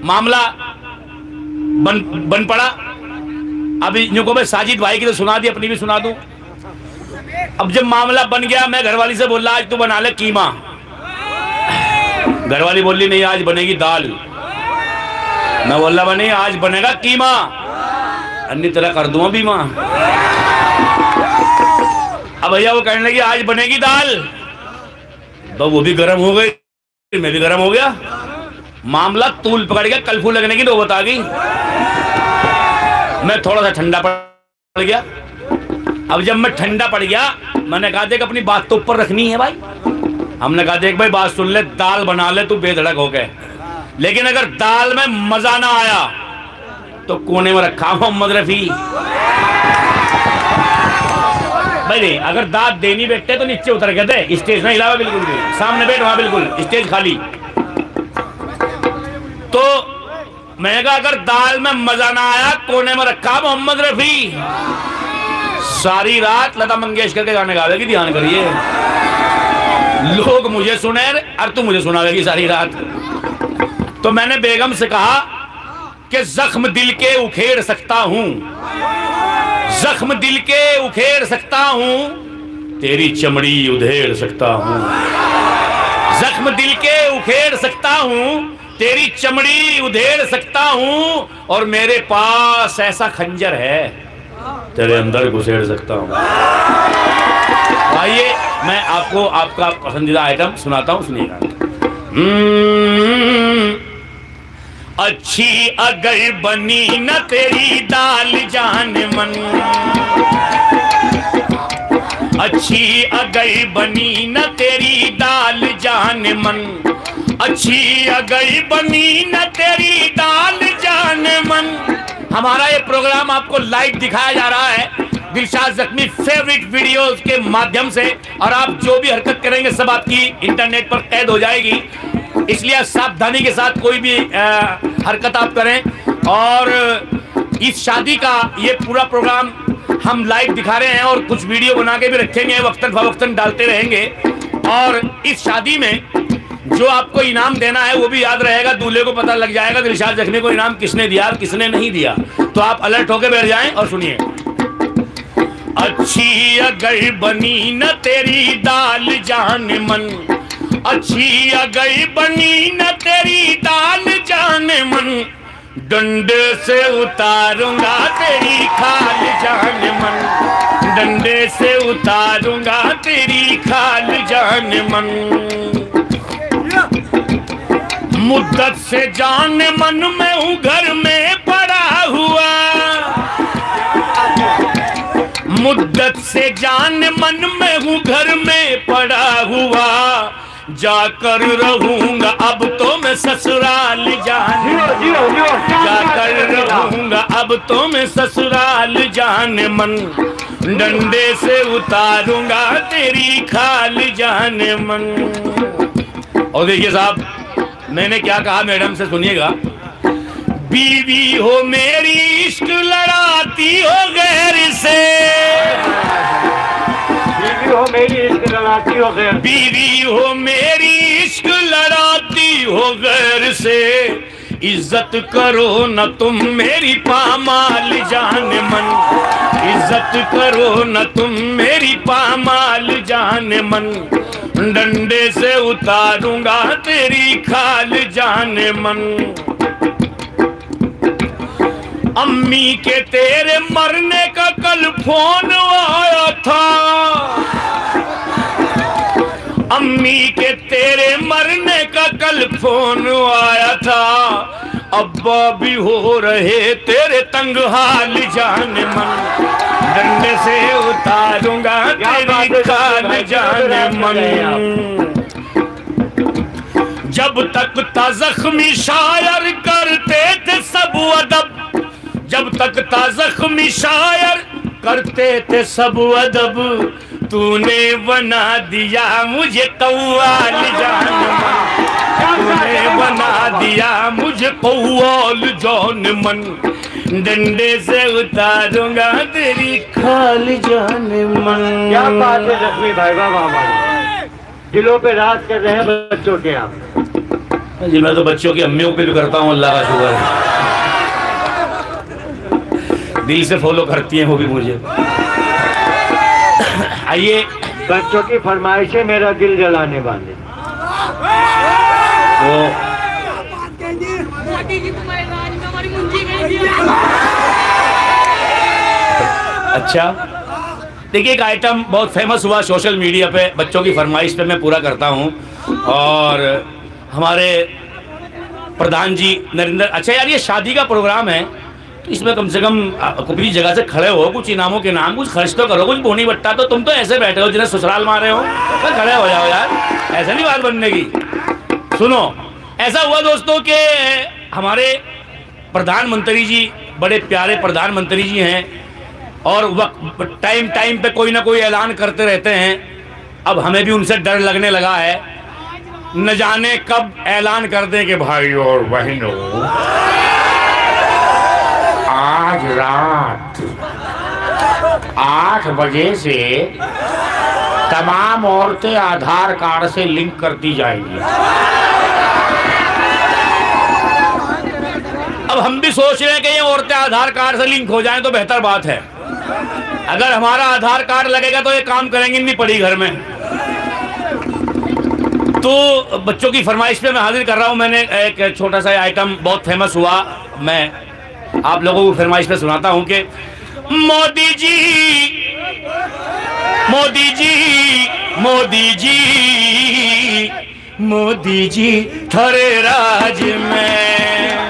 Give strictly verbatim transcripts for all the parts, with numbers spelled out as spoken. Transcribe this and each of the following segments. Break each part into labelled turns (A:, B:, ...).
A: मामला बन बन पड़ा। अभी यूं को मैं साजिद भाई की तो सुना दी, अपनी भी सुना दूं। अब जब मामला बन गया, मैं घरवाली से बोला आज तू बना ले कीमा। घरवाली बोली नहीं आज बनेगी दाल। मैं बोला बनी आज बनेगा कीमा, अन्य तरह कर दूंगा बीमा। अब भैया वो कहने लगी आज बनेगी दाल, तो वो भी गर्म हो गई, मैं भी गर्म हो गया। मामला तूल पकड़ गया, कलफू लगने की नौबत आ गई। मैं थोड़ा सा ठंडा पड़ गया। अब जब मैं ठंडा पड़ गया, मैंने कहा देख अपनी बात तो ऊपर रखनी है भाई। हमने कहा देख भाई बात सुन ले, दाल बना ले तू बेधड़क हो गए, लेकिन अगर दाल में मजा ना आया तो कोने में रखा मोहम्मद रफी भाई। नहीं अगर दाद देनी बैठते तो नीचे उतर गए थे, स्टेज में हिलावा बिल्कुल भी, सामने बैठ वहां बिल्कुल स्टेज खाली। तो मैंने कहा अगर दाल में मजा ना आया कोने में रखा मोहम्मद रफी। सारी रात लता मंगेशकर के गाने गावेगी, ध्यान करिए। लोग मुझे सुने और तू मुझे सुनावेगी सारी रात। तो मैंने बेगम से कहा कि जख्म दिल के उखेड़ सकता हूं, जख्म दिल के उखेड़ सकता हूं, तेरी चमड़ी उधेड़ सकता हूं। जख्म दिल के उखेड़ सकता हूं, तेरी चमड़ी उधेड़ सकता हूं, और मेरे पास ऐसा खंजर है तेरे अंदर घुसेड़ सकता हूं। आइए मैं आपको आपका पसंदीदा आइटम सुनाता हूं, सुनिएगा। अच्छी अगर बनी न तेरी दाल जान मन, अच्छी अगर बनी न तेरी दाल जान मन, अच्छी अगर बनी न तेरी दाल जान मन। हमारा ये प्रोग्राम आपको लाइव दिखाया जा रहा है दिलशाद ज़ख्मी फेवरेट वीडियोस के माध्यम से, और आप जो भी हरकत करेंगे सब आपकी इंटरनेट पर कैद हो जाएगी, इसलिए सावधानी के साथ कोई भी आ, हरकत आप करें। और इस शादी का ये पूरा प्रोग्राम हम लाइव दिखा रहे हैं और कुछ वीडियो बना के भी रखेंगे, वक्तन फवक्तन डालते रहेंगे। और इस शादी में जो आपको इनाम देना है वो भी याद रहेगा, दूल्हे को पता लग जाएगा दिलशाद ज़ख्मी को इनाम किसने दिया और किसने नहीं दिया। तो आप अलर्ट होकर बैठ जाएं और सुनिए। अच्छी अगर बनी न तेरी दाल जान मन, अच्छी अगर बनी न तेरी दाल जान मन, डंडे से उतारूंगा तेरी खाल जान मन, डंडे से उतारूंगा तेरी खाल जान मन। मुद्दत से जान मन में हूँ घर में पड़ा हुआ, मुद्दत से जान मन में हूँ घर में पड़ा हुआ, जाकर रहूंगा अब तो मैं ससुराल जान, जाकर रहूंगा अब तो मैं ससुराल जान मन, डंडे से उतारूंगा तेरी खाल जान मन। और देखिए साहब मैंने क्या कहा मैडम से, सुनिएगा। बीवी हो मेरी इश्क लड़ाती हो गैर से, बीवी हो मेरी इश्क लड़ाती हो गैर, बीवी हो मेरी इश्क लड़ाती हो गैर से, इज्जत करो न तुम मेरी पामाल जान मन, इज्जत करो न तुम मेरी पामाल जान मन, डंडे से उतारूंगा तेरी खाल जान मन। अम्मी के तेरे मरने का कल फोन आया था, अम्मी के तेरे मरने का कल फोन आया था, अब्बा भी हो रहे तेरे तंग हाल जान मन, डंडे से उतारूंगा तेरी खाल जान मन। जब तक था ज़ख्मी शायर करते थे सब अदब, जब तक था ज़ख्मी शायर करते थे सब अदब, तूने बना दिया मुझे कव्वाल जान मन, तूने बना दिया मुझे कव्वाल जान मन, डंडे से उतारूंगा तेरी खाल जान मन।
B: क्या बात है ज़ख्मी भाई, वाह वाह, दिलों पे राज कर रहे हैं बच्चों के आप।
A: जी मैं तो बच्चों की अम्मियों पे भी करता हूँ, अल्लाह का शुक्र है, दिल से फॉलो करती हैं वो भी मुझे। आइए,
B: बच्चों की फरमाइशें मेरा दिल जलाने वाले।
A: वो अच्छा, देखिए एक आइटम बहुत फेमस हुआ सोशल मीडिया पे, बच्चों की फरमाइश पे मैं पूरा करता हूँ। और हमारे प्रधान जी नरेंद्र, अच्छा यार ये शादी का प्रोग्राम है तो इसमें कम से कम कुछ जगह से खड़े हो, कुछ इनामों के नाम कुछ खर्च तो करो, कुछ बोनी बट्टा। तो तुम तो ऐसे बैठे हो जिन्हें ससुराल मारे हो, तो खड़े हो जाओ यार, ऐसा नहीं बात बनने की। सुनो, ऐसा हुआ दोस्तों कि हमारे प्रधानमंत्री जी बड़े प्यारे प्रधानमंत्री जी हैं और वक्त टाइम टाइम पे कोई ना कोई ऐलान करते रहते हैं। अब हमें भी उनसे डर लगने लगा है, न जाने कब ऐलान कर दें कि भाइयों और बहनों आज रात आठ बजे से तमाम औरतें आधार कार्ड से लिंक कर दी जाएंगी। अब हम भी सोच रहे हैं कि ये औरतें आधार कार्ड से लिंक हो जाएं तो बेहतर बात है। अगर हमारा आधार कार्ड लगेगा तो ये काम करेंगे नहीं पड़ी घर में। तो बच्चों की फरमाइश पे मैं हाजिर कर रहा हूं। मैंने एक छोटा सा आइटम बहुत फेमस हुआ, मैं आप लोगों को फरमाइश पे सुनाता हूं कि मोदी जी मोदी जी मोदी जी मोदी जी थारे राज में,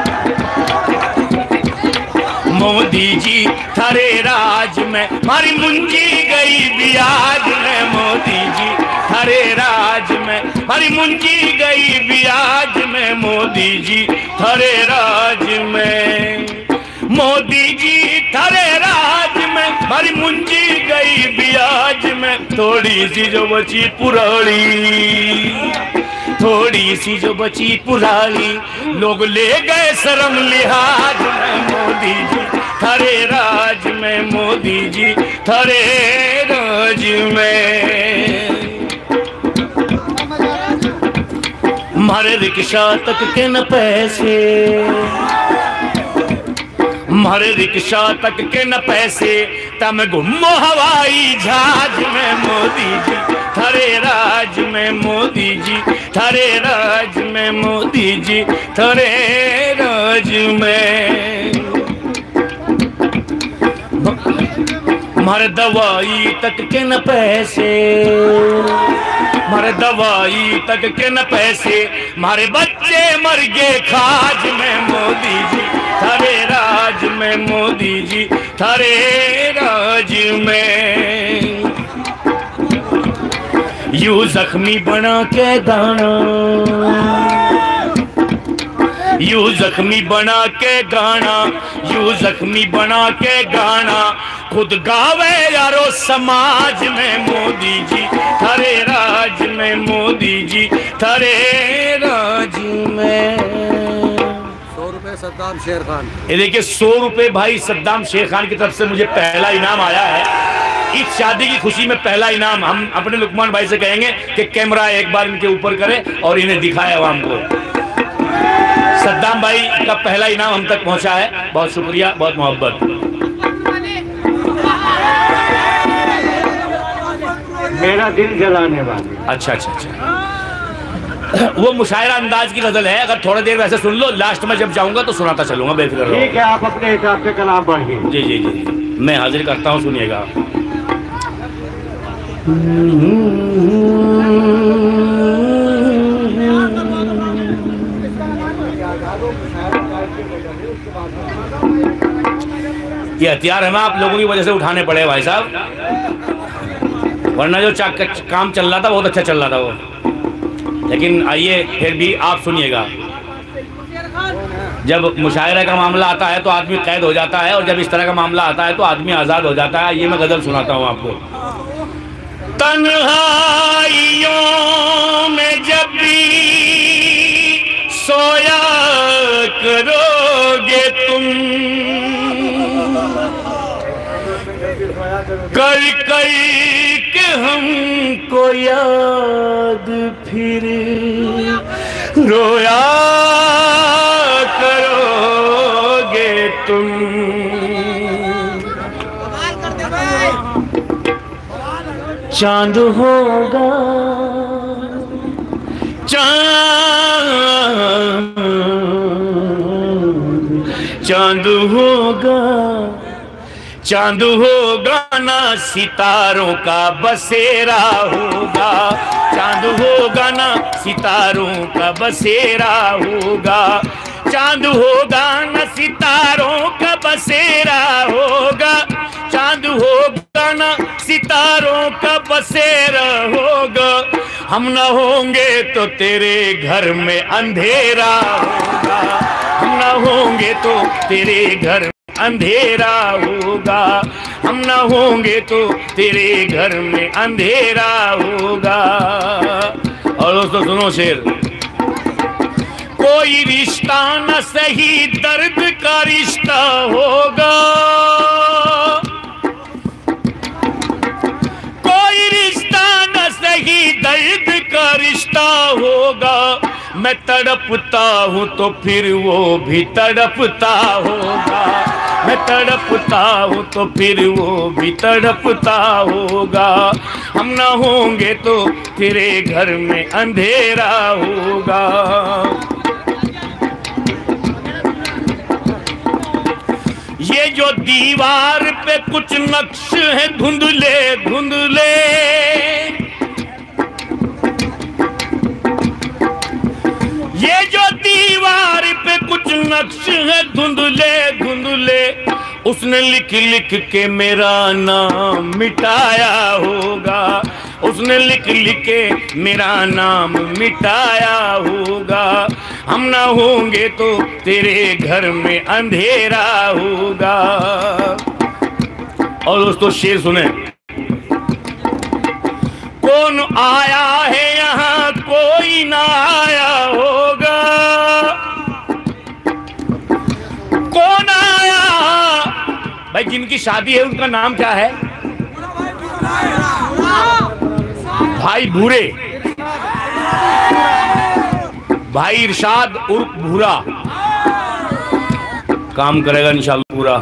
A: मोदी जी थारे राज में मारी मुंजी गई ब्याज में, मोदी जी थारे राज में मारी मुंजी गई ब्याज में, मोदी जी थारे राज में, मोदी जी थारे राज में मारी मुंजी गई ब्याज में, थोड़ी सी जो बची पुरानी, थोड़ी सी जो बची पुरानी लोग ले गए शर्म लिहाज में, मोदी जी थारे राज में, मोदी जी थारे राज में। मारे रिक्शा तक के न पैसे, मारे रिक्शा तक के न पैसे तम घुमो हवाई जहाज में, मोदी जी थारे राज में, मोदी जी थारे राज में, मोदी जी थारे राज में। मारे दवाई तक के न पैसे, मारे दवाई तक के न पैसे, मारे बच्चे मर गए खाज में, मोदी जी थारे राज में, मोदी जी थारे राज में। यू जख्मी बना के गाना, यू जख्मी बना के गाना, यू जख्मी बना के गाना खुद गावे यारो समाज में, मोदी जी थारे राज में, मोदी जी थारे राज में।
B: सौ रुपए सद्दाम शेर खान,
A: ये देखिए सौ रुपए भाई सद्दाम शेर खान की तरफ से मुझे पहला इनाम आया है। इस शादी की खुशी में पहला इनाम हम अपने लुकमान भाई से कहेंगे कि कैमरा एक बार इनके ऊपर करे और इन्हें दिखाए आवाम को। सद्दाम भाई का पहला इनाम हम तक पहुंचा है, बहुत शुक्रिया, बहुत मोहब्बत।
B: मेरा दिल जलाने वाली।
A: अच्छा अच्छा अच्छा, वो मुशायरा अंदाज की गजल है, अगर थोड़ी देर वैसे सुन लो, लास्ट में जब जाऊंगा तो सुनाता चलूंगा, बेफिक्र रहो।
B: ठीक है, आप अपने हिसाब से कलाम पढ़िए।
A: जी जी जी जी मैं हाजिर करता हूँ, सुनिएगा। ये हथियार हमें आप लोगों की वजह से उठाने पड़े भाई साहब, वरना जो काम चल रहा था बहुत अच्छा चल रहा था वो। लेकिन आइए फिर भी आप सुनिएगा। जब मुशायरा का मामला आता है तो आदमी कैद हो जाता है, और जब इस तरह का मामला आता है तो आदमी आज़ाद हो जाता है। ये मैं गज़ल सुनाता हूँ आपको। तन्हाइयों में जब भी सोया करोगे तुम, कर कर के हमको याद फिर रोया करोगे तुम। चांद होगा चांद, चांद होगा चांद होगा ना सितारों का बसेरा होगा। चांद होगा ना सितारों का बसेरा होगा। चांद होगा ना सितारों का बसेरा होगा। चांद होगा ना सितारों का बसेरा होगा। हम ना होंगे तो तेरे घर में अंधेरा होगा। हम ना होंगे तो तेरे घर में अंधेरा होगा। हम ना होंगे तो तेरे घर में अंधेरा होगा। और दोस्तों सुनो शेर। कोई रिश्ता न सही दर्द का रिश्ता होगा। कोई रिश्ता न सही दर्द का रिश्ता होगा। मैं तड़पता हूँ तो फिर वो भी तड़पता होगा। मैं तड़पता हूँ तो फिर वो भी तड़पता होगा। हम ना होंगे तो तेरे घर में अंधेरा होगा। ये जो दीवार पे कुछ नक्श है धुंधले धुंधले, ये जो दीवार पे कुछ नक्श है धुंधले धुंधले, उसने लिख लिख के मेरा नाम मिटाया होगा। उसने लिख लिख के मेरा नाम मिटाया होगा। हम ना होंगे तो तेरे घर में अंधेरा होगा। और दोस्तों शेर सुने। कौन आया है यहाँ कोई ना आया होगा। कौन आया भाई, जिनकी शादी है उनका नाम क्या है? भाई भूरे, भाई इरशाद उर्फ भूरा काम करेगा इंशाल्लाह पूरा।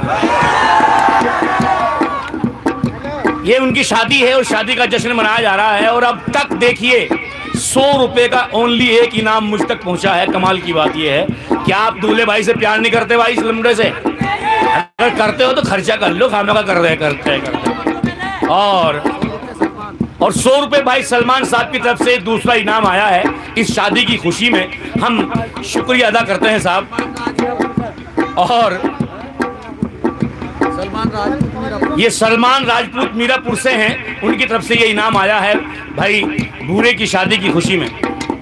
A: ये उनकी शादी है और शादी का जश्न मनाया जा रहा है। और अब तक देखिए सौ रुपए का ओनली एक इनाम मुझ तक पहुंचा है। कमाल की बात ये है, क्या आप दूल्हे भाई से प्यार नहीं करते? भाई इस लमड़े से अगर करते हो तो खर्चा कर लो, खानों का कर रहे करते करते। और और सौ रुपए भाई सलमान साहब की तरफ से दूसरा इनाम आया है इस शादी की खुशी में। हम शुक्रिया अदा करते हैं साहब। और ये सलमान राजपूत मीरापुर से हैं, उनकी तरफ से ये इनाम आया है भाई भूरे की शादी की खुशी में।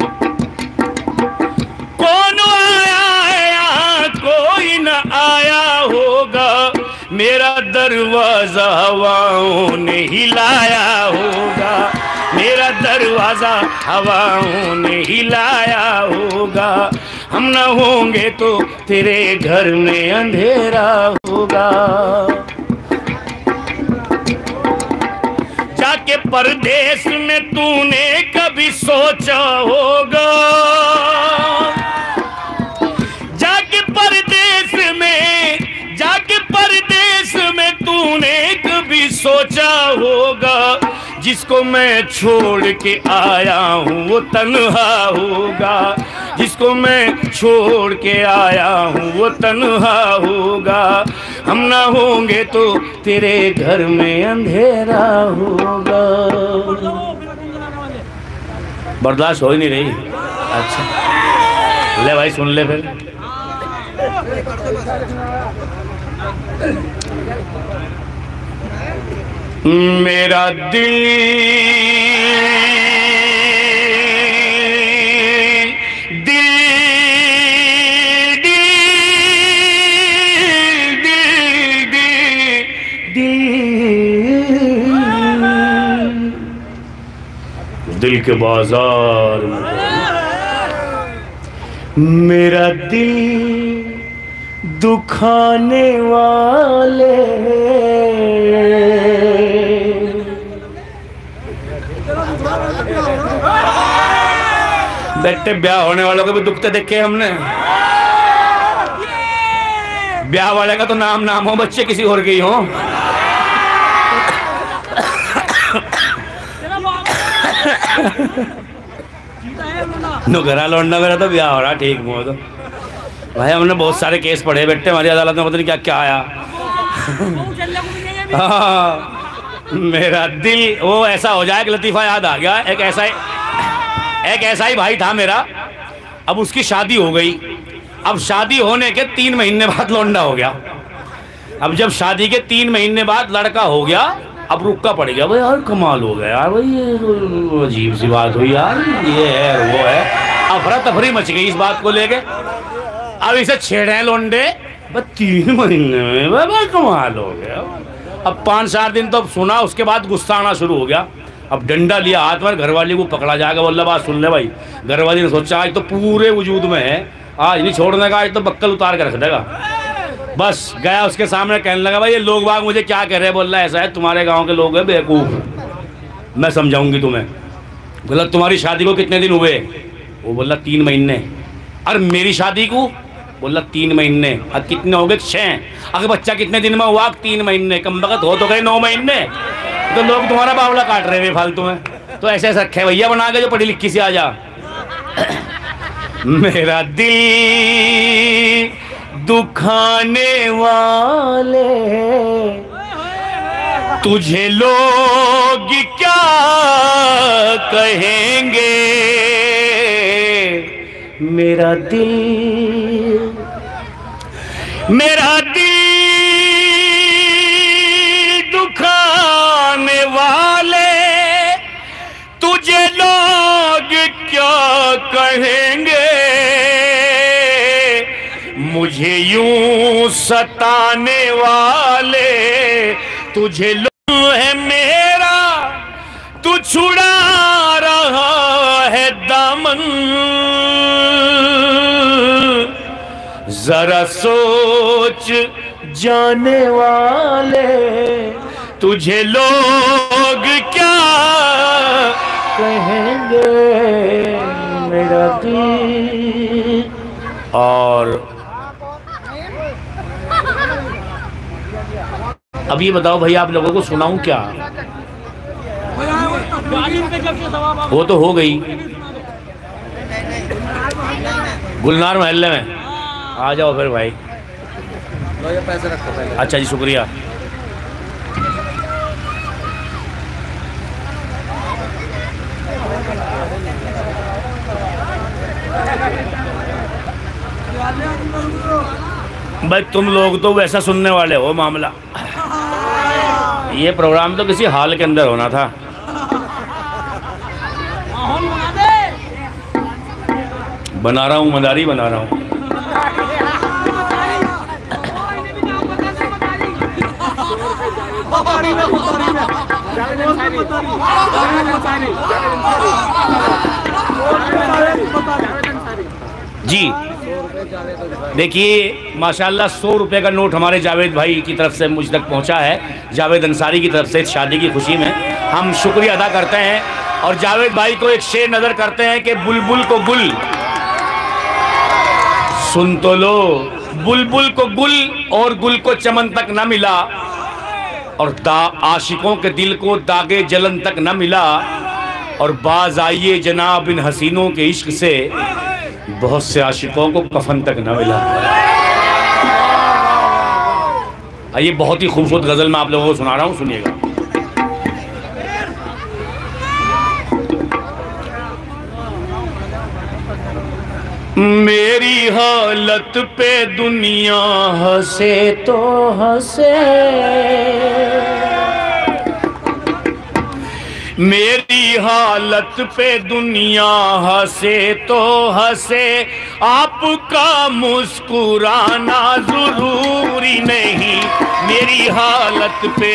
A: कौन आया है यहाँ कोई न आया होगा। मेरा दरवाजा हवाओं ने हिलाया होगा। मेरा दरवाजा हवाओं ने हिलाया होगा। हम न होंगे तो तेरे घर में अंधेरा होगा। जाके परदेश में तूने कभी सोचा होगा। जाके परदेश में जाके परदेश में तूने कभी सोचा होगा। जिसको मैं छोड़ के आया हूँ वो तन्हा होगा। जिसको मैं छोड़ के आया हूँ वो तन्हा होगा। हम ना होंगे तो तेरे घर में अंधेरा होगा। बर्दाश्त हो ही नहीं रही। अच्छा ले भाई सुन ले फिर। मेरा दिल दिल दिल दिल दिल दिल के बाजार में मेरा दिल दुखाने वाले बेटे ब्याह होने वालों को भी दुखते देखे हमने। ब्याह वाले का तो नाम नाम हो, बच्चे किसी और के ही हो। नो घरा लौटना मेरा तो ब्याह हो रहा ठीक मुँह तो भाई। हमने बहुत सारे केस पढ़े बेटे हमारी अदालत में, पता नहीं क्या क्या आया। हाँ, मेरा दिल वो ऐसा हो जाए कि लतीफ़ा याद आ गया। एक ऐसा ही एक ऐसा ही भाई था मेरा, अब उसकी शादी हो गई। अब शादी होने के तीन महीने बाद लौंडा हो गया। अब जब शादी के तीन महीने बाद लड़का हो गया, अब रुका पड़ गया। भाई यार कमाल हो गया यार, भाई ये तो अजीब सी बात हुई यार, ये है वो है। अफरा तफरी मच गई इस बात को लेके। अब इसे छेड़े लौंडे, बस तीन महीने में भाई कमाल हो गया। अब पाँच चार दिन तो सुना, उसके बाद गुस्सा आना शुरू हो गया। अब डंडा लिया हाथ में, घरवाली को पकड़ा जाएगा। बोला बात सुन ले भाई। घरवाली ने सोचा आज तो पूरे वजूद में है, आज नहीं छोड़ने का, आज तो बक्कल उतार कर रख देगा। बस गया उसके सामने, कहने लगा भाई ये लोग बाग मुझे क्या कह रहे हैं। बोल रहा ऐसा है तुम्हारे गांव के लोग हैं बेवकूफ़, मैं समझाऊंगी तुम्हें। बोला तुम्हारी शादी को कितने दिन हुए? वो बोला तीन महीने। अरे मेरी शादी को? बोला तीन महीने। अब कितने हो गए? छः। अगर बच्चा कितने दिन में हुआ? तीन महीने। कम वक्त हो तो गए नौ महीने। तो लोग तुम्हारा बावला काट रहे हैं फालतू में। तो ऐसे ऐसा रखे भैया बना के जो पढ़ी लिखी से आ जा। मेरा दिल दुखाने वाले तुझे लोग क्या कहेंगे। मेरा दिल मेरा दिल दुखाने वाले तुझे लोग क्या कहेंगे। मुझे यूं सताने वाले तुझे लोग है मेरा, तू छुड़ा रहा है दामन। जरा सोच जाने वाले तुझे लोग क्या कहेंगे। मेरा दिल। और अब ये बताओ भाई आप लोगों को सुनाऊं क्या? वो तो हो गई गुलनार महल्ले में। आ जाओ फिर भाई।
B: लो ये पैसे रखो पहले।
A: अच्छा जी शुक्रिया। भाई तुम लोग तो वैसा सुनने वाले हो मामला। ये प्रोग्राम तो किसी हाल के अंदर होना था। बना रहा हूँ, मदारी बना रहा हूँ। जी देखिए माशाल्लाह सौ रुपये का नोट हमारे जावेद भाई की तरफ से मुझ तक पहुंचा है। जावेद अंसारी की तरफ से शादी की खुशी में हम शुक्रिया अदा करते हैं। और जावेद भाई को एक शेर नज़र करते हैं कि बुलबुल को गुल सुन तो लो, बुलबुल को गुल और गुल को चमन तक न मिला, और दा आशिकों के दिल को दागे जलन तक न मिला। और बाज आइए जनाब इन हसीनों के इश्क से, बहुत से आशिकों को कफन तक न मिला। ये बहुत ही खूबसूरत गज़ल मैं आप लोगों को सुना रहा हूँ, सुनिएगा। मेरी हालत पे दुनिया हंसे तो हंसे, मेरी हालत पे दुनिया हंसे तो हंसे, आपका मुस्कुराना जरूरी नहीं। मेरी हालत पे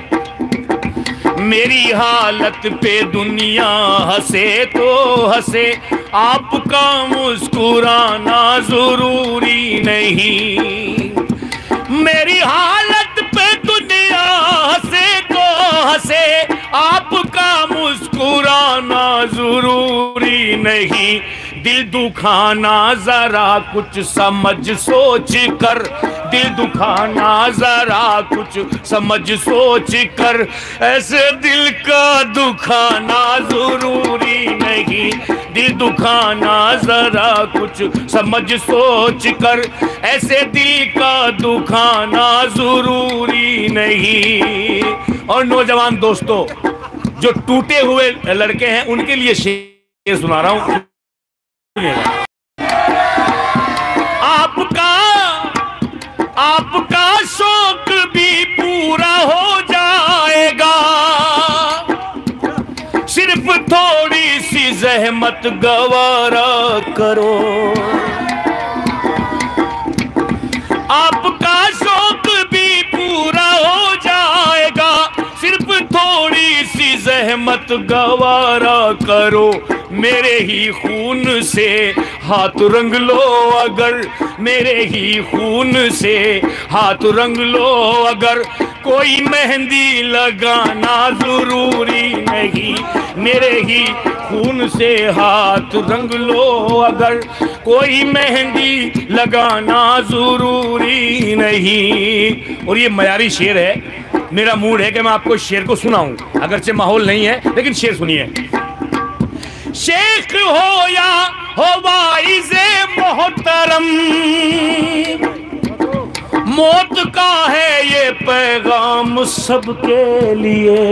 A: मेरी हालत पे दुनिया हंसे तो हंसे, आपका मुस्कुराना जरूरी नहीं। मेरी हालत पे दुनिया हंसे तो हंसे, आपका मुस्कुराना जरूरी नहीं। दिल दुखाना जरा कुछ समझ सोच कर, दिल दुखाना जरा कुछ समझ सोच कर, ऐसे दिल का दुखाना जरूरी नहीं, दिल दुखाना जरा कुछ समझ सोच कर, ऐसे दिल का दुखाना जरूरी नहीं। और नौजवान दोस्तों, जो टूटे हुए लड़के हैं उनके लिए शेर सुना रहा हूं। आपका आपका शौक भी पूरा हो जाएगा, सिर्फ थोड़ी सी जहमत गवारा करो। आपका शौक भी पूरा हो जाएगा, सिर्फ थोड़ी सी जहमत गवारा करो। मेरे ही खून से हाथ रंग लो अगर, मेरे ही खून से हाथ रंग लो अगर, कोई मेहंदी लगाना जरूरी नहीं, मेरे ही खून से हाथ रंग लो अगर, कोई मेहंदी लगाना जरूरी नहीं। और ये मयारी शेर है, मेरा मूड है कि मैं आपको शेर को सुनाऊं, अगरचे माहौल नहीं है लेकिन शेर सुनिए। शेख हो या हो वाइज़े मोहतरम, मौत का है ये पैगाम सबके लिए।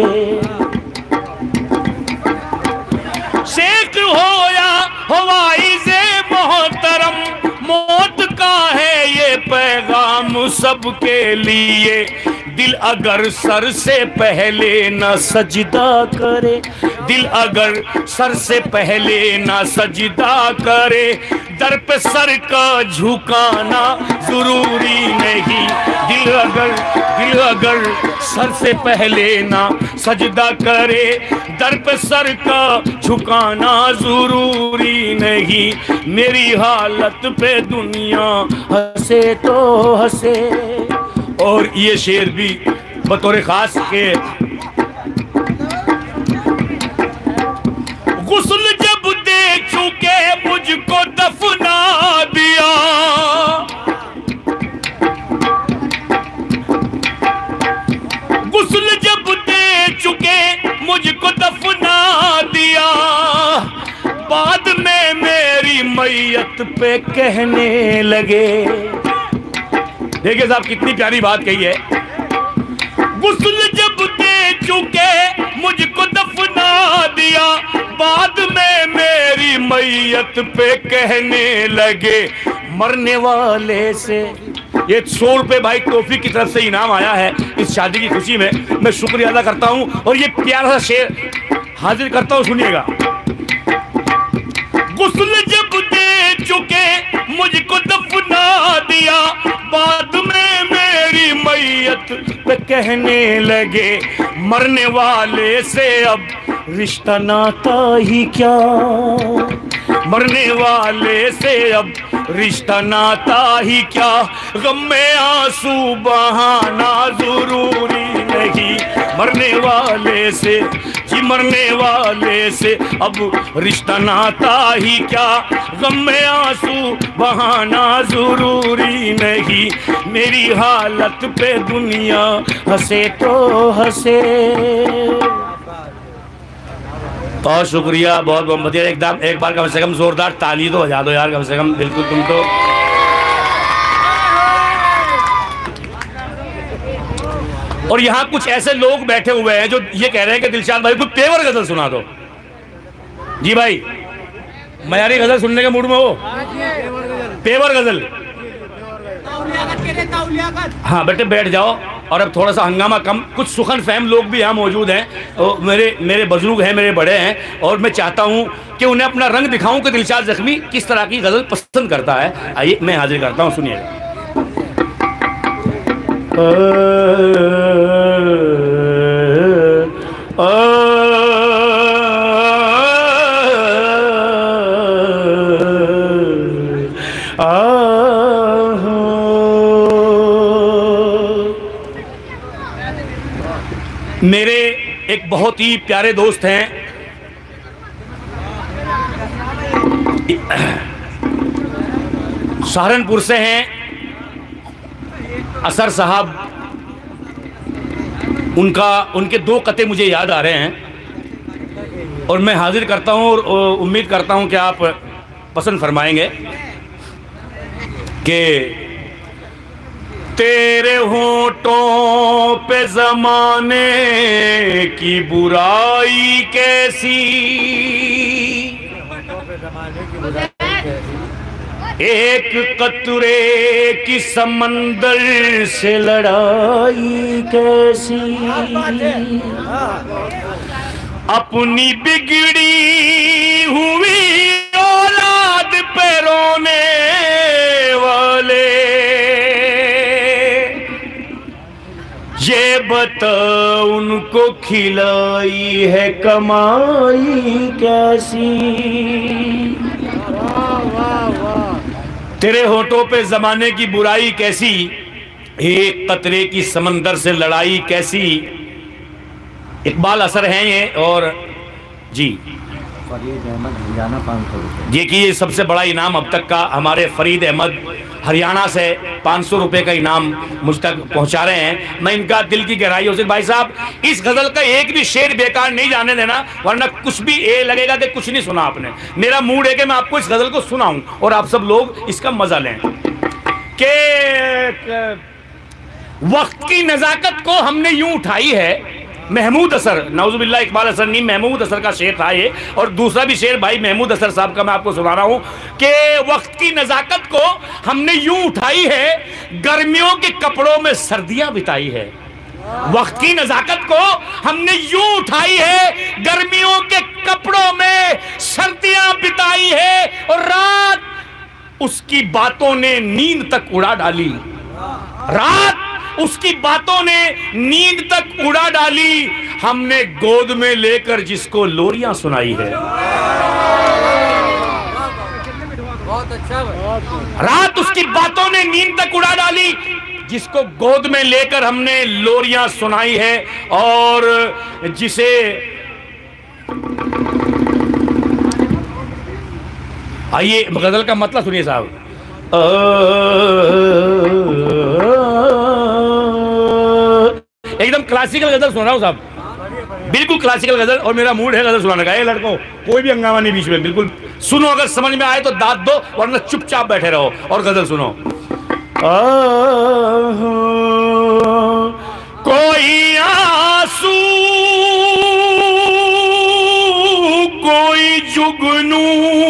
A: शेख हो या हो वाइज़े मोहतरम, मौत का है ये पैगाम सबके लिए। दिल अगर सर से पहले न सजदा करे, दिल अगर सर से पहले न सजदा करे, दर पे सर का झुकाना जरूरी नहीं। दिल अगर दिल अगर सर से पहले ना सजदा करे, दर पे सर का झुकाना जरूरी नहीं। मेरी हालत पे दुनिया हंसे तो हंसे। और ये शेर भी बतौर खास के, गुस्ल जब दे चुके मुझको दफना दिया, गुस्ल जब दे चुके मुझको दफना दिया, बाद में मेरी मैयत पे कहने लगे। देखिए साहब कितनी प्यारी बात कही है। गुस्ल जब दे चुके मुझको दफना दिया, बाद में मेरी मैयत पे कहने लगे। मरने वाले से ये सौ रुपए भाई टॉफी की तरफ से इनाम आया है इस शादी की खुशी में, मैं शुक्रिया अदा करता हूं और ये प्यारा सा शेर हाजिर करता हूं, सुनिएगा। गुस्ल जब दे चुके मुझको दफना दिया, बाद में मेरी मैयत पे कहने लगे। मरने वाले से अब रिश्ता नाता ही क्या, मरने वाले से अब रिश्ता नाता ही क्या, गम में आंसू बहाना जरूरी नहीं। मरने वाले से जी मरने वाले से अब रिश्ता नाता ही क्या, गम में आंसू बहाना जरूरी नहीं। मेरी हालत पे दुनिया हंसे तो हंसे। बहुत शुक्रिया, बहुत बहुत बढ़िया, एकदम एक बार कम से कम जोरदार ताली तो बजा दो यार, कम से कम। बिल्कुल तुम तो और यहाँ कुछ ऐसे लोग बैठे हुए हैं जो ये कह रहे हैं कि दिलशाद भाई कोई पेवर गजल सुना दो। जी भाई, मयारी गजल सुनने के मूड में हो? पेवर गजल, हाँ बेटे बैठ जाओ। और अब थोड़ा सा हंगामा कम, कुछ सुखन फहम लोग भी यहाँ मौजूद हैं, और मेरे मेरे बुजुर्ग हैं, मेरे बड़े हैं, और मैं चाहता हूँ कि उन्हें अपना रंग दिखाऊं कि दिलशाद ज़ख्मी किस तरह की गजल पसंद करता है। आइए मैं हाजिर करता हूँ, सुनिएगा। मेरे एक बहुत ही प्यारे दोस्त हैं सहारनपुर से हैं असर साहब, उनका उनके दो कते मुझे याद आ रहे हैं और मैं हाजिर करता हूं और उम्मीद करता हूं कि आप पसंद फरमाएंगे कि तेरे होठों पे ज़माने की बुराई कैसी, एक कतरे की समंदर से लड़ाई कैसी, अपनी बिगड़ी हुई औलाद पे रोने वाले, ये बता उनको खिलाई है कमाई कैसी। तेरे होठों पे जमाने की बुराई कैसी, एक कतरे की समंदर से लड़ाई कैसी। इकबाल असर हैं ये, और जी
B: फरीद अहमद हरियाणा पाँच सौ रुपये।
A: ये कि ये सबसे बड़ा इनाम अब तक का हमारे फरीद अहमद हरियाणा से पाँच सौ रुपये का इनाम मुझ तक पहुंचा रहे हैं। मैं इनका दिल की गहराइयों से, भाई साहब इस गज़ल का एक भी शेर बेकार नहीं जाने देना, वरना कुछ भी ये लगेगा कि कुछ नहीं सुना आपने। मेरा मूड है कि मैं आपको इस गज़ल को सुनाऊं और आप सब लोग इसका मज़ा लें। कि वक्त की नज़ाकत को हमने यूं उठाई है, महमूद असर, नाउज़ुबिल्लाह इकबाल असर नहीं, महमूद असर का शेर था ये। और दूसरा भी शेर भाई महमूद असर साहब का मैं आपको सुना रहा हूँ कि वक्त की नज़ाकत को हमने यूं उठाई है, गर्मियों के कपड़ों में सर्दियां बिताई है। वक्त की नज़ाकत को हमने यूं उठाई है, गर्मियों के कपड़ों में सर्दियां बिताई है, और रात उसकी बातों ने नींद तक उड़ा डाली, रात उसकी बातों ने नींद तक उड़ा डाली, हमने गोद में लेकर जिसको लोरियां सुनाई है।
B: बहुत अच्छा।
A: रात उसकी बातों ने नींद तक उड़ा डाली, जिसको गोद में लेकर हमने लोरियां सुनाई है, और जिसे आइए गजल का मतलब सुनिए साहब। एकदम क्लासिकल गजल सुन रहा हूँ साहब, बिल्कुल क्लासिकल गजल, और मेरा मूड है गजल सुनाने का। ये लड़कों कोई भी हंगामा नहीं बीच में, बिल्कुल सुनो, अगर समझ में आए तो दाद दो, वरना चुपचाप बैठे रहो और गजल सुनो। कोई आंसू कोई जुगनू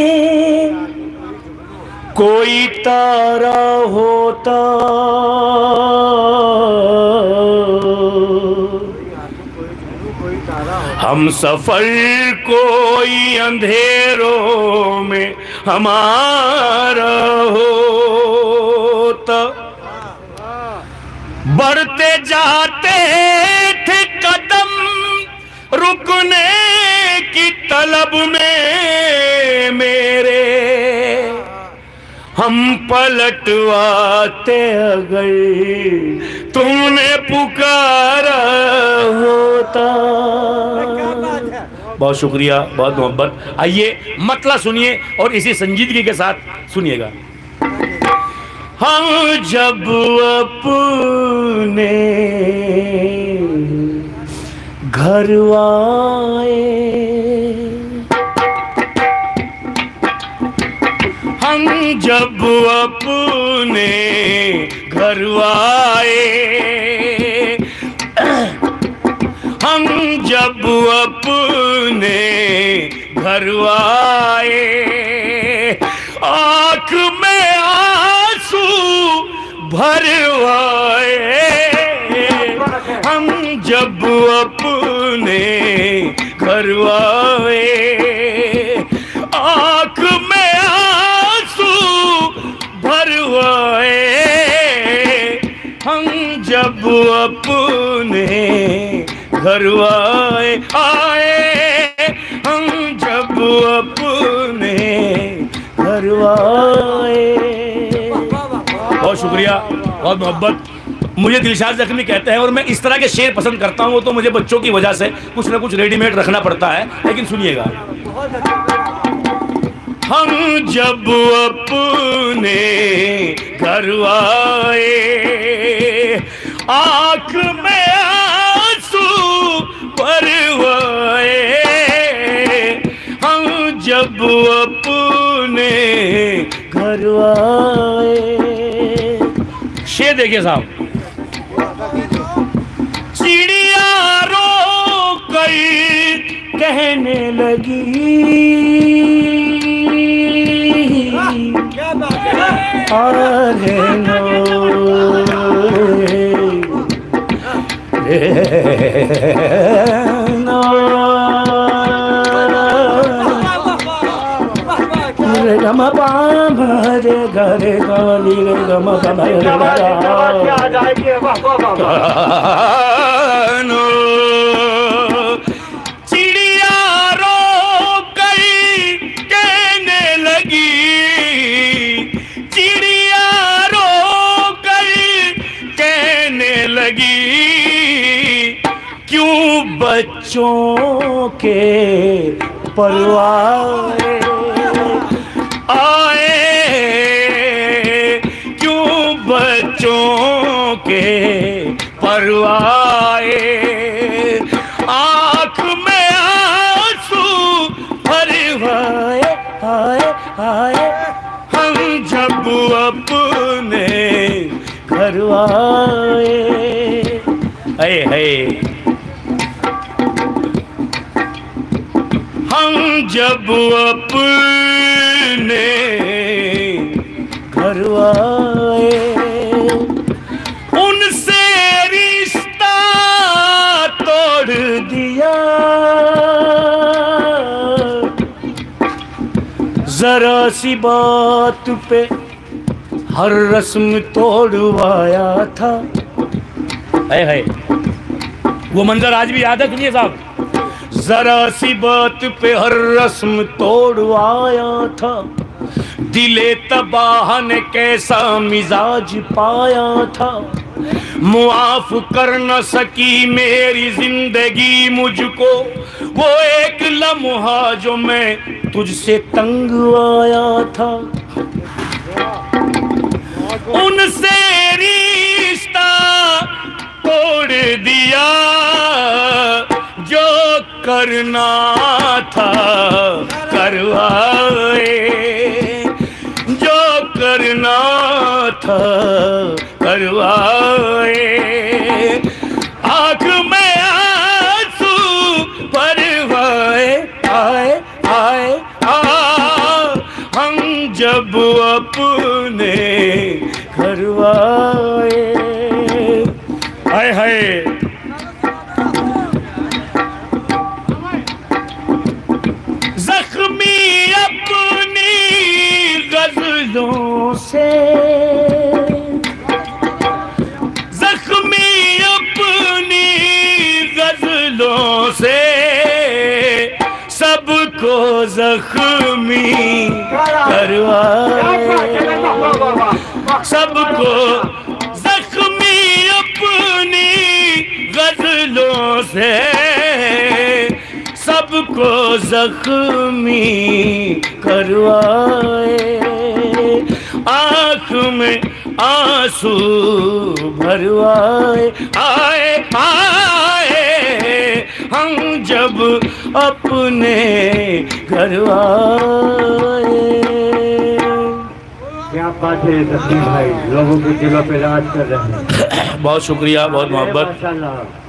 A: कोई तारा होता, हम सफर कोई अंधेरों में हमारा होता, बढ़ते जाते थे कदम रुकने की तलब में मेरे, हम पलटवाते अगर तुमने पुकारा होता। बहुत शुक्रिया, बहुत मोहब्बत। आइए मतलब सुनिए और इसी संजीदगी के साथ सुनिएगा। हम जब अपने घर आए, हम जब अपने घर आए, हम जब अपने घर आए, आँख में आंसू भरवाए, हम जब अपने घर आए, आँख में आंसू भरवाए, हम जब अपने घर आए आए, हम जब अपने घर आए। बहुत शुक्रिया, बहुत मोहब्बत। मुझे दिलशाद जख्मी कहते हैं और मैं इस तरह के शेर पसंद करता हूँ, तो मुझे बच्चों की वजह से कुछ ना कुछ रेडीमेड रखना पड़ता है, लेकिन सुनिएगा। हम जब अपने घर आए, आँख में आंसू भरवाए। हम जब अपने घर आए। शेर देखिए साहब, चिड़िया रो गई कहने लगी, अरे नो नो रे गम पाम रे घरे गाली रे गम गम रे नो। चिड़िया रो गई कहने लगी, चिड़िया रो गई कहने लगी, क्यों बच्चों के परवाए आए, क्यों बच्चों के परवाए। आँख में आंसू भरवाए आए आए, हम जब अपने घर आए। है है हम जब अपने घर आए, उनसे रिश्ता तोड़ दिया, जरा सी बात पे हर रस्म तोड़वाया था। है है वो मंजर आज भी याद है, सुनिए साहब। जरा सी बात पे हर रस्म तोड़वाया था, दिले तबाह ने कैसा मिजाज पाया था। मुआफ कर न सकी मेरी जिंदगी मुझको, वो एक लम्हा जो मैं तुझसे तंग आया था। उनसे रिश्ता तोड़ दिया, जो करना था करवाए, जो करना था करवाए। आँख में आंसू भरवाए आए आए आ, हम जब अपने घर आए। हाय हाय जख्मी अपनी गजलों से, जख्मी अपनी गजलों से, सबको जख्मी करवाए, सबको जख्मी अपनी गजलों से, सबको जख्मी करवाए। आँख में आंसू भरवाए आए आए, हम जब अपने घर आए।
B: क्या बात है तस्लीम भाई, लोगों के दिलों पे राज कर रहे हैं।
A: बहुत शुक्रिया, बहुत मोहब्बत।
B: माशाल्लाह।